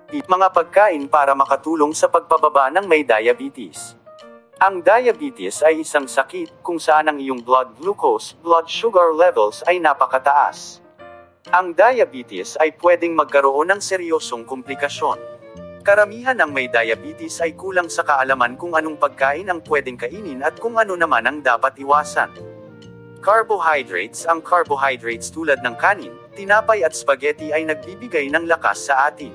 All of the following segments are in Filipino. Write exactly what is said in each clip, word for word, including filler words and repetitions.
Mga pagkain para makatulong sa pagpababa ng may diabetes. Ang diabetes ay isang sakit kung saan ang iyong blood glucose, blood sugar levels ay napakataas. Ang diabetes ay pwedeng magkaroon ng seryosong komplikasyon. Karamihan ng may diabetes ay kulang sa kaalaman kung anong pagkain ang pwedeng kainin at kung ano naman ang dapat iwasan. Carbohydrates. Ang carbohydrates tulad ng kanin, tinapay at spaghetti ay nagbibigay ng lakas sa atin.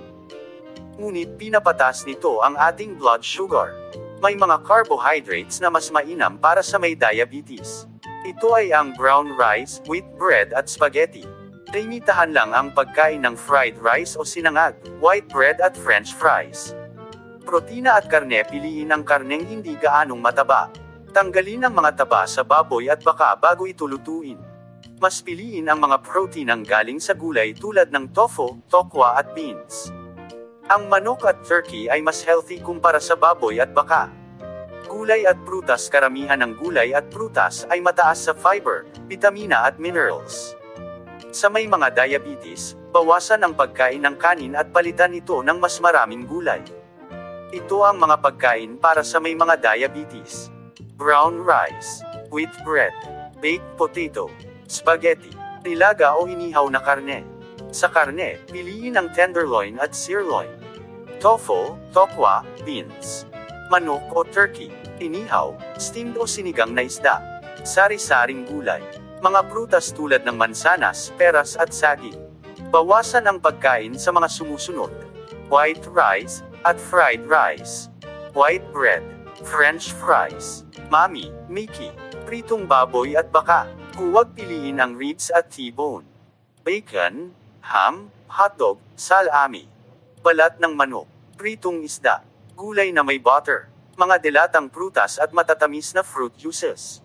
Ngunit pinapatas nito ang ating blood sugar. May mga carbohydrates na mas mainam para sa may diabetes. Ito ay ang brown rice, wheat bread at spaghetti. Limitahan lang ang pagkain ng fried rice o sinangag, white bread at french fries. Protina at karne. Piliin ang karneng hindi gaanong mataba. Tanggalin ang mga taba sa baboy at baka bago ito lutuin. Mas piliin ang mga proteinang galing sa gulay tulad ng tofu, tokwa at beans. Ang manok at turkey ay mas healthy kumpara sa baboy at baka. Gulay at prutas. Karamihan ng gulay at prutas ay mataas sa fiber, bitamina at minerals. Sa may mga diabetes, bawasan ang pagkain ng kanin at palitan ito ng mas maraming gulay. Ito ang mga pagkain para sa may mga diabetes. Brown rice, wheat bread, baked potato, spaghetti, nilaga o inihaw na karne. Sa karne, piliin ang tenderloin at sirloin. Tofu, tokwa, beans. Manok o turkey, inihaw, steamed o sinigang na isda. Sari-saring gulay. Mga prutas tulad ng mansanas, peras at saging. Bawasan ang pagkain sa mga sumusunod. White rice, at fried rice. White bread, french fries. Mami, Mickey, pritong baboy at baka. Huwag piliin ang ribs at T-bone. Bacon, ham, hotdog, salami. Balat ng manok, pritong isda. Gulay na may butter. Mga dilatang prutas at matatamis na fruit juices.